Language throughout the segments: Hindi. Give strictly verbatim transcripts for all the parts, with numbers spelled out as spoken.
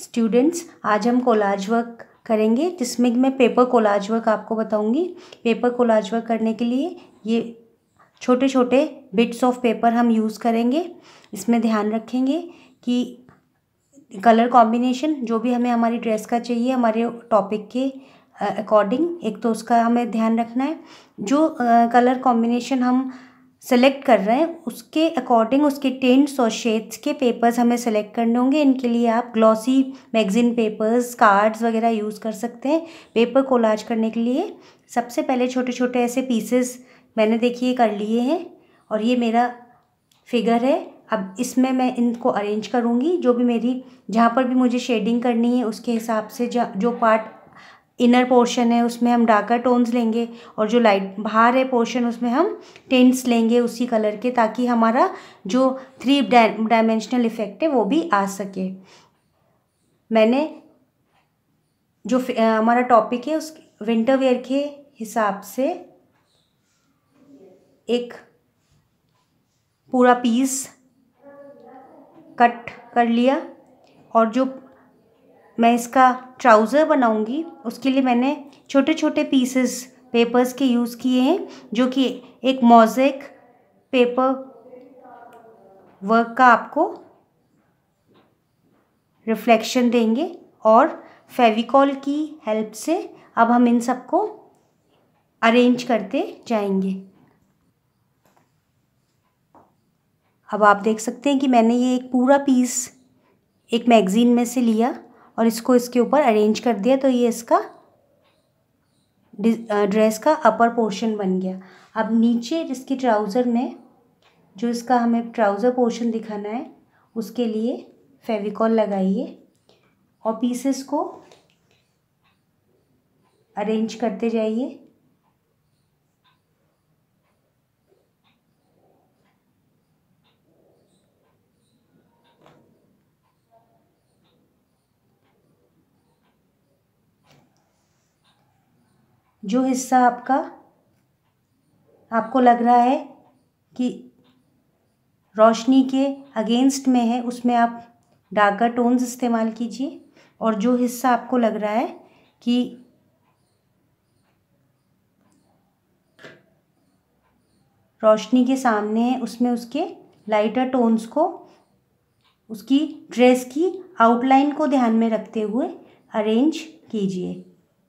स्टूडेंट्स, आज हम कोलाज वर्क करेंगे जिसमें मैं पेपर कोलाज वर्क आपको बताऊंगी। पेपर कोलाज वर्क करने के लिए ये छोटे छोटे बिट्स ऑफ पेपर हम यूज़ करेंगे। इसमें ध्यान रखेंगे कि कलर कॉम्बिनेशन जो भी हमें हमारी ड्रेस का चाहिए, हमारे टॉपिक के अकॉर्डिंग, एक तो उसका हमें ध्यान रखना है। जो कलर कॉम्बिनेशन हम सेलेक्ट कर रहे हैं उसके अकॉर्डिंग उसके टिंट्स और शेड्स के पेपर्स हमें सेलेक्ट करने होंगे। इनके लिए आप ग्लॉसी मैगज़ीन पेपर्स, कार्ड्स वगैरह यूज़ कर सकते हैं। पेपर कोलाज करने के लिए सबसे पहले छोटे छोटे ऐसे पीसेस मैंने देखिए कर लिए हैं और ये मेरा फिगर है। अब इसमें मैं इनको अरेंज करूँगी, जो भी मेरी जहाँ पर भी मुझे शेडिंग करनी है उसके हिसाब से जो पार्ट इनर पोर्शन है उसमें हम डार्कर टोन्स लेंगे और जो लाइट बाहर है पोर्शन उसमें हम टिंट्स लेंगे उसी कलर के, ताकि हमारा जो थ्री डायमेंशनल इफेक्ट है वो भी आ सके। मैंने जो हमारा टॉपिक है उस विंटर वेयर के हिसाब से एक पूरा पीस कट कर लिया और जो मैं इसका ट्राउज़र बनाऊंगी उसके लिए मैंने छोटे छोटे पीसेस पेपर्स के यूज़ किए हैं, जो कि एक मोज़ेक पेपर वर्क का आपको रिफ्लेक्शन देंगे। और फेविकॉल की हेल्प से अब हम इन सबको अरेंज करते जाएंगे। अब आप देख सकते हैं कि मैंने ये एक पूरा पीस एक मैगज़ीन में से लिया और इसको इसके ऊपर अरेंज कर दिया, तो ये इसका ड्रेस का अपर पोर्शन बन गया। अब नीचे इसके ट्राउज़र में जो इसका हमें ट्राउज़र पोर्शन दिखाना है उसके लिए फेविकॉल लगाइए और पीसेस को अरेंज करते जाइए। जो हिस्सा आपका आपको लग रहा है कि रोशनी के अगेंस्ट में है उसमें आप डार्कर टोन्स इस्तेमाल कीजिए, और जो हिस्सा आपको लग रहा है कि रोशनी के सामने है उसमें उसके लाइटर टोन्स को उसकी ड्रेस की आउटलाइन को ध्यान में रखते हुए अरेंज कीजिए।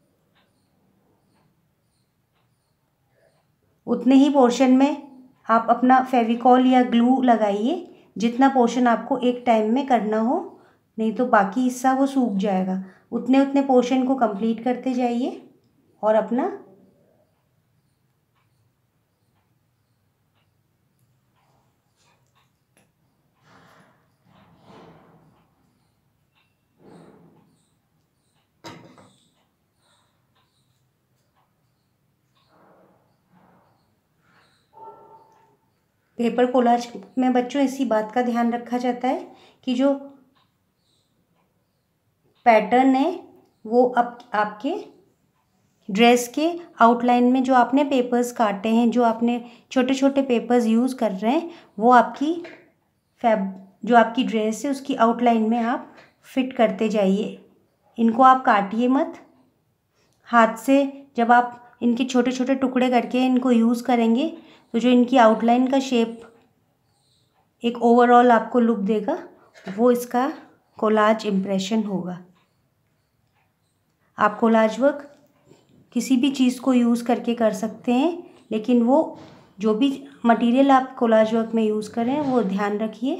उतने ही पोर्शन में आप अपना फेविकॉल या ग्लू लगाइए जितना पोर्शन आपको एक टाइम में करना हो, नहीं तो बाकी हिस्सा वो सूख जाएगा। उतने उतने पोर्शन को कंप्लीट करते जाइए और अपना पेपर कोलाज में बच्चों इसी बात का ध्यान रखा जाता है कि जो पैटर्न है वो आप आपके ड्रेस के आउटलाइन में जो आपने पेपर्स काटे हैं, जो आपने छोटे छोटे पेपर्स यूज़ कर रहे हैं, वो आपकी फैब जो आपकी ड्रेस है उसकी आउटलाइन में आप फिट करते जाइए। इनको आप काटिए मत। हाथ से जब आप इनके छोटे छोटे टुकड़े करके इनको यूज़ करेंगे तो जो इनकी आउटलाइन का शेप एक ओवरऑल आपको लुक देगा, वो इसका कोलाज इम्प्रेशन होगा। आप कोलाज वर्क किसी भी चीज़ को यूज़ करके कर सकते हैं, लेकिन वो जो भी मटेरियल आप कोलाज वर्क में यूज़ करें वो ध्यान रखिए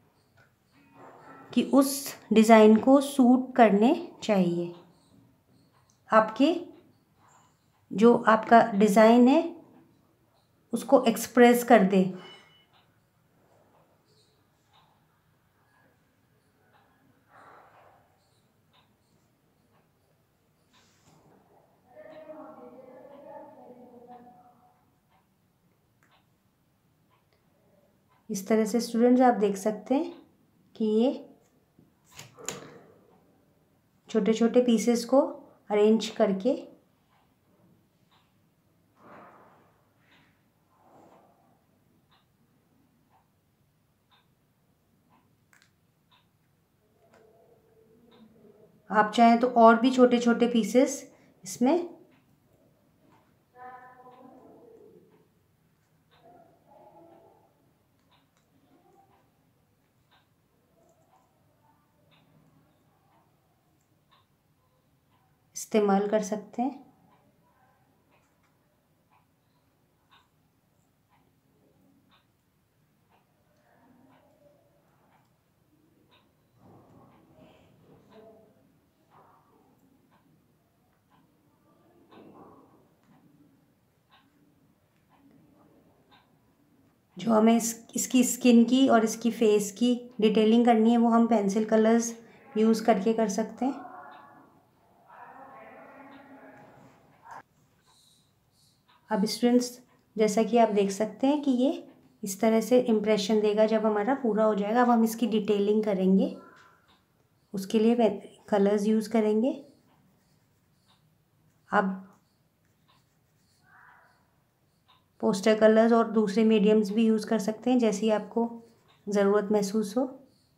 कि उस डिज़ाइन को सूट करने चाहिए। आपके जो आपका डिज़ाइन है उसको एक्सप्रेस कर दे। इस तरह से स्टूडेंट्स आप देख सकते हैं कि ये छोटे छोटे पीसेस को अरेंज करके आप चाहें तो और भी छोटे छोटे पीसेस इसमें इस्तेमाल कर सकते हैं। जो हमें इस इसकी स्किन की और इसकी फेस की डिटेलिंग करनी है वो हम पेंसिल कलर्स यूज़ करके कर सकते हैं। अब स्टूडेंट्स, जैसा कि आप देख सकते हैं कि ये इस तरह से इम्प्रेशन देगा जब हमारा पूरा हो जाएगा। अब हम इसकी डिटेलिंग करेंगे, उसके लिए कलर्स यूज़ करेंगे। अब पोस्टर कलर्स और दूसरे मीडियम्स भी यूज़ कर सकते हैं जैसी आपको ज़रूरत महसूस हो।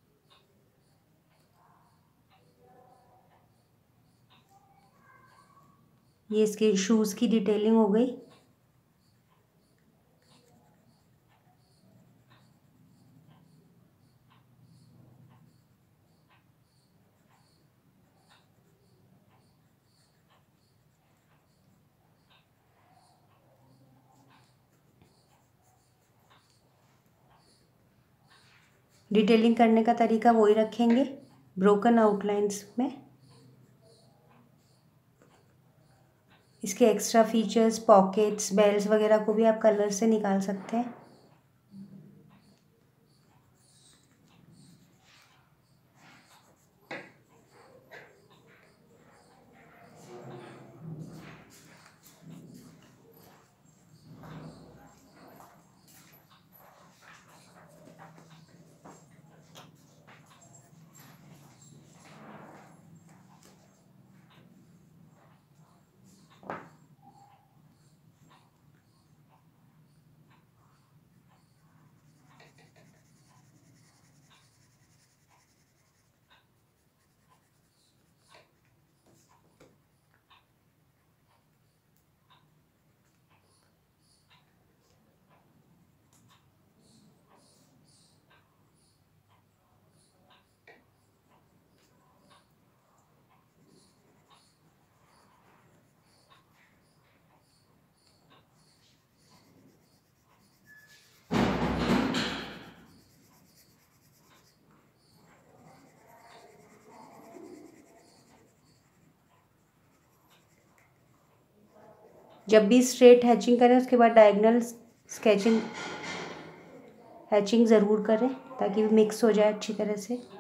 ये इसके शूज़ की डिटेलिंग हो गई। डिटेलिंग करने का तरीका वही रखेंगे, ब्रोकन आउटलाइंस में। इसके एक्स्ट्रा फीचर्स, पॉकेट्स, बेल्स वगैरह को भी आप कलर से निकाल सकते हैं। जब भी स्ट्रेट हैचिंग करें उसके बाद डायगोनल स्केचिंग हैचिंग ज़रूर करें ताकि वो मिक्स हो जाए अच्छी तरह से।